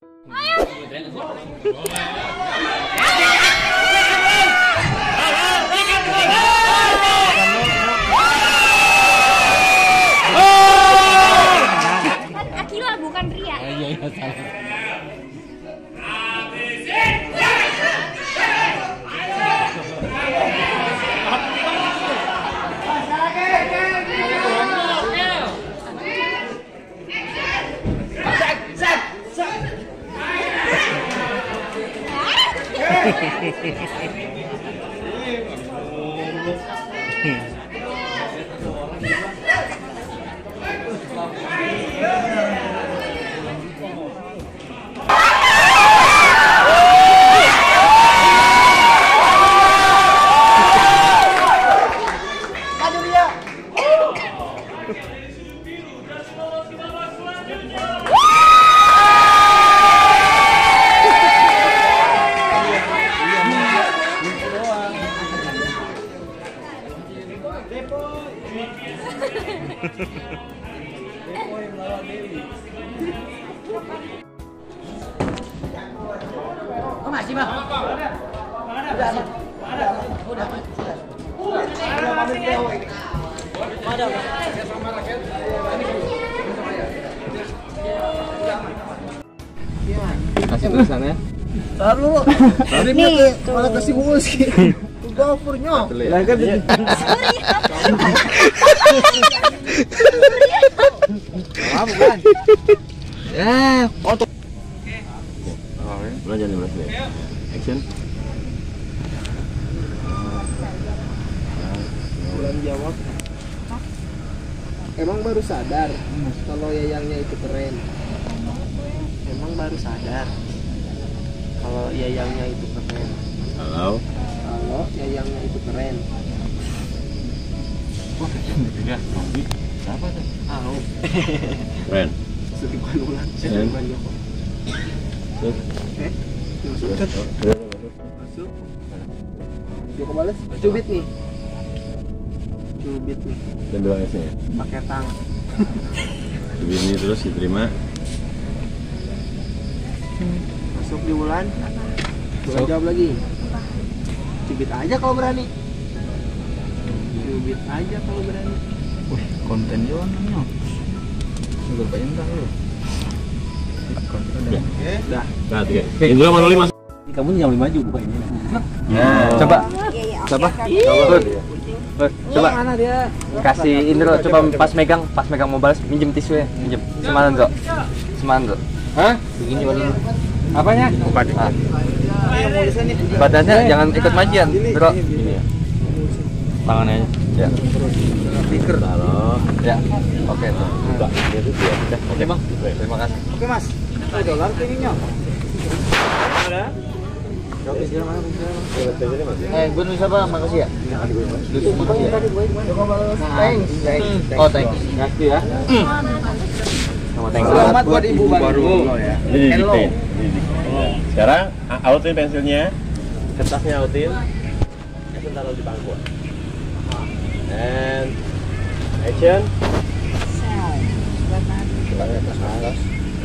Kan Akila bukan Ria. Iya salah. Oh masih bang? Udah. Kasih tulisannya. Taruh lu. Nih, malah kasih bungkus. Gopurnya. Lah kan bukan. Ya, foto. Udah jangan dibahas deh. Action. Bulan jawab. Emang baru sadar kalau yayangnya itu keren. Emang baru sadar kalau yayangnya itu keren. Halo. Kalau yayangnya itu keren. Wah, ya, Robi. Siapa tuh? Tahu. Keren. Setipan ulang. Keren. Tuh. Masuk. Joko balas. Cubit nih. Dan bilang S-nya ya. Pakai tang. Begini terus diterima. Masuk di bulan. Bulan jawab lagi. Cubit aja kalau berani. Cubit aja kalau berani. Wih, konten juga namanya. Udah banyak enggak lu? Konten Ya. Dah. Nah, oke. Indra mana 5? Kamu jam 5 juga buka ini. Ya. Coba. Coba. Coba Mana dia? kasih Indro coba pas megang mau balas minjem tisu ya. Minjem. Semanan, Zo. Hah? Begini badan. Apanya? Badan. Badannya jangan ikut majian, Bro. Gini ya. Tangannya aja. Ya. Stiker. Halo. Ya. Oke, tuh. Buka. Itu dia. Oke, Bang. Terima kasih. Oke, Mas. $1 tingginya. Ada? Oke, sila mana? Gue nulis apa? Makasih ya. Nulis makasih ya. Thanks. Oh, thanks. Kasih ya. Selamat buat ibu baru. Ini didiktein. Sekarang autin pensilnya, kertasnya autin, action taruh di bangku. And action. Tangannya atas atas.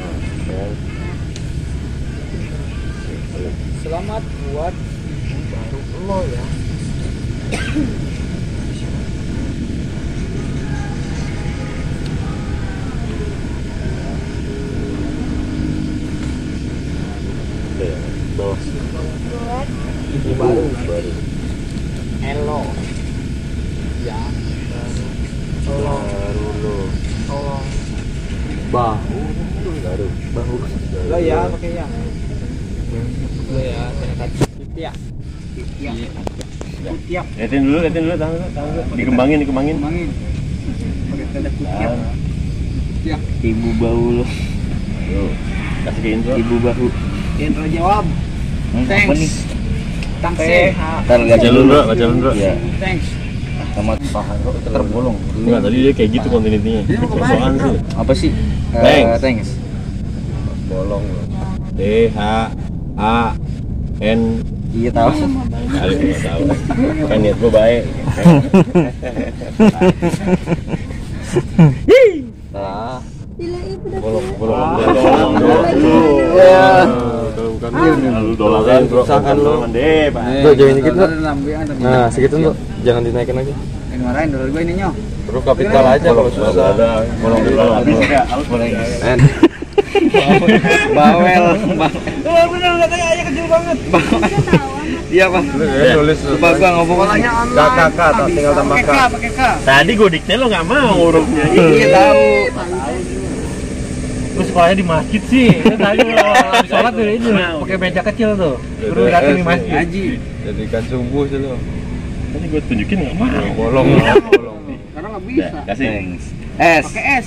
Selamat buat ibu baru lo ya. Bawah. Buat Ibu baru. Elo. Ya. Tolong. Tolong. Bahu. Baru. Lo ya pakai ya. Lo ya, ternyata tiap. Tiap. Liatin dulu, tahan dulu. Dikembangin. Pakai tanda kutiap. Tiap. Ibu bahu lo. Yuk, kasih ke intro. Ibu bahu. Indra jawab. Apa nih? Thanks. Ntar Baca dulu, bro. Ya. Thanks. Sama pahan kok tergolong. Enggak, tadi dia kayak gitu kontinitinya. Sosokan sih. Apa sih? Thanks. Bolong. T H A N. Iya tahu. Kali nggak tahu. Kan niat gue baik. Nah. Bila ibu udah Bolong. Bolong. Lalu dolaran bro. Usahakan lu. Deh, Pak. Tuh, jauhin dikit tuh. Nah, segitu tuh. Jangan dinaikin lagi. Yang marahin dolar gue ini nyo. Terus kapital aja kalau susah. Bolong dulu. Bawel. Bener katanya ayah kecil banget. Iya Pak. Tulis tuh. Lupa gua ngomong polanya online. Kakak, tinggal tambah K. Pakai K. Tadi gue dikte lo nggak mau hurufnya. Iya tahu. Terus sekolahnya di masjid sih. Kan tadi kalau sholat tuh itu pakai meja kecil tuh. Terus datang di masjid. Haji. Jadikan subuh sih lo. Tadi gue tunjukin nggak mau. Bolong. Karena nggak bisa. Kasih. S. Pakai S.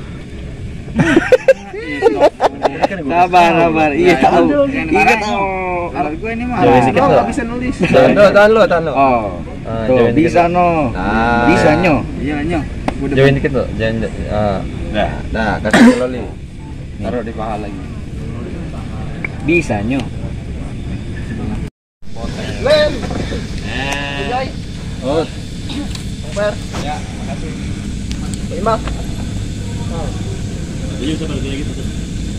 Sabar. Iya tahu. Ingat tahu. Kalau gue ini mah nggak bisa nulis. Tahan lo. Oh. Tuh bisa no. Bisa nyo. Iya nyo. Jauhin dikit tuh. Jangan. Nah, kasih loli. Taruh di paha lagi. Bisa nyo. Oh. Ya, makasih. Lima. Jadi seperti lagi tuh.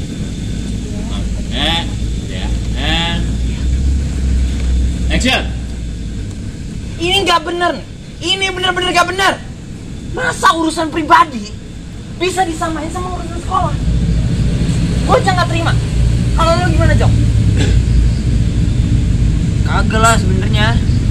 Action. Ini nggak bener. Ini bener-bener nggak bener. Masa urusan pribadi bisa disamain sama urusan sekolah? Gue nggak terima. Kalau lo gimana, Jok? Kagak lah sebenarnya.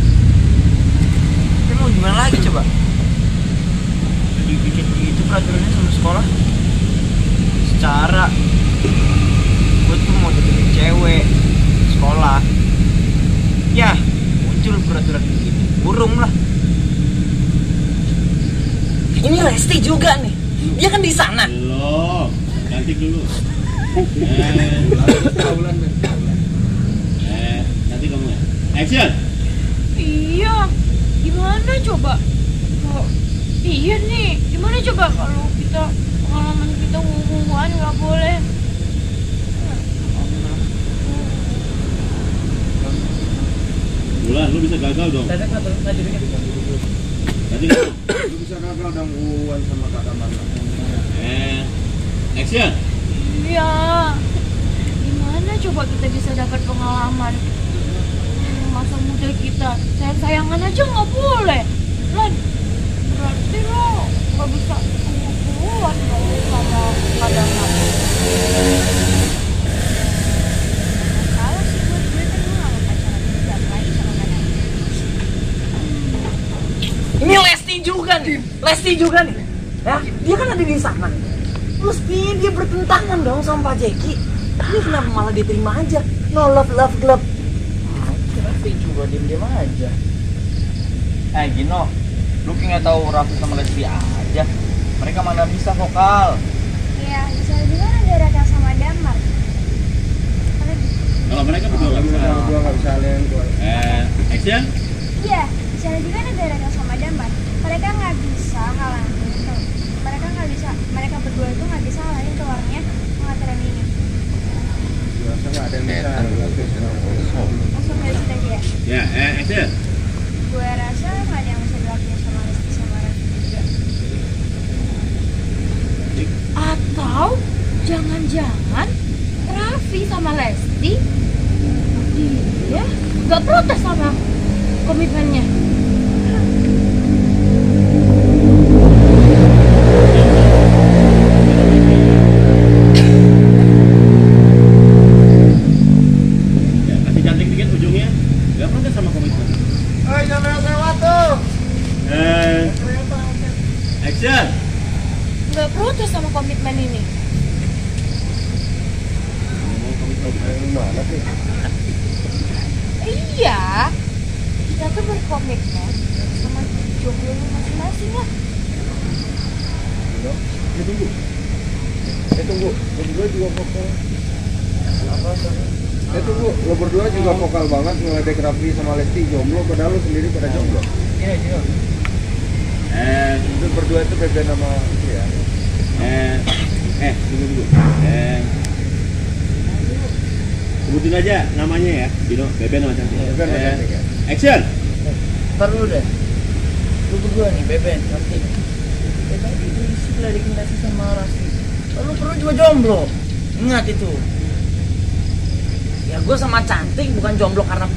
Tapi mau gimana lagi coba? Dibikin begitu peraturannya sama sekolah. Secara gue tuh mau deketin cewek sekolah. Ya, muncul peraturan begini. Burung lah. Ini Lesti juga nih. Dia kan di sana. Belum. Cantik dulu. Nanti kamu ya. Action. Iya. Gimana coba? Iya nih. Gimana coba kalau kita pengalaman kita hubungan nggak boleh? Bulan, lu bisa gagal dong. Nanti kamu. Lu bisa gagal dong Uwan sama Kak Damar. Action. Iya. Gimana coba kita bisa dapat pengalaman masa muda kita? Sayang-sayangan aja nggak boleh. Lan, berarti lo nggak bisa hubungan kalau sama kadang-kadang. Salah sih buat gue kan gue nggak mau pacaran tiap lagi sama kadang. Ini Lesti juga nih. Ya, dia kan ada di sana. Mesti dia bertentangan dong sama Pak Jeki. Ini kenapa malah diterima aja? No love club. Tapi coba diem aja. Gino, lu nggak tahu Raffi sama Lesti aja. Mereka mana bisa vokal. Iya, bisa juga ada Raka sama Damar. Kalau mereka berdua nggak bisa. Action. Iya, bisa juga ada Raka sama Damar. Mereka nggak bisa halangin. Mereka berdua itu nggak bisa halangin keluarnya pengaturan ini. Langsung dari situ aja ya. Ya, action. Gue rasa nggak ada yang bisa dilakuin sama Lesti sama Raffi juga. Atau jangan-jangan Raffi sama Lesti dia nggak protes sama komitmennya. Kasih cantik dikit ujungnya. Gak protes sama komitmen. Jangan lewat tuh. Action. Nggak protes sama komitmen ini. Iya, kita tuh berkomitmen sama jomblo masing-masing lah. Tunggu, lo berdua juga vokal. Tunggu, lo berdua juga vokal banget ngeledek Raffi sama Lesti jomblo, padahal lo sendiri pada jomblo. Iya, Gino. Itu berdua itu beda nama itu ya. Tunggu. Sebutin aja namanya ya, Dino, Beben sama Cantik. Beben sama Cantik ya. Action. Ntar dulu deh. Lu berdua nih, Beben, Cantik. Tadi berisik lah dikendasi sama Raffi. Lu perlu juga jomblo. Ingat itu. Ya gue sama cantik bukan jomblo karena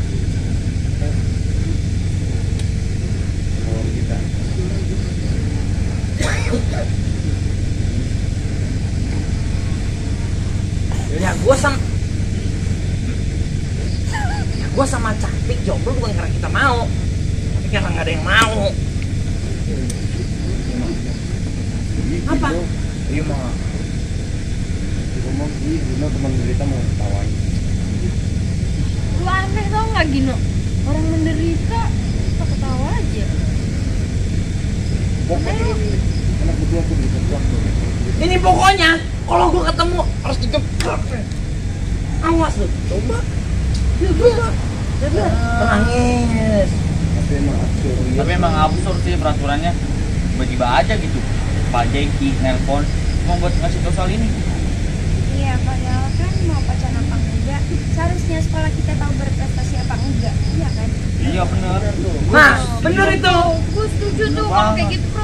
ya gue sama cantik jomblo bukan karena kita mau, tapi karena nggak ada yang mau. Apa? Iya mah. Ngomong Gino teman berita mau ketawain. Lu aneh tau nggak Gino? Orang menderita kita ketawa aja. Pokoknya anak berdua tuh bisa waktu. Ini pokoknya kalau gue ketemu harus digeprek. Awas lu, coba. Nangis. Tapi emang absurd sih peraturannya. Tiba-tiba aja gitu. Pak Jeki nelpon mau buat ngasih tahu soal ini. Iya, padahal kan mau pacaran apa enggak, seharusnya sekolah kita tahu berprestasi apa enggak, iya kan? Iya bener. Nah, bener itu. Gue setuju tuh kalau kayak gitu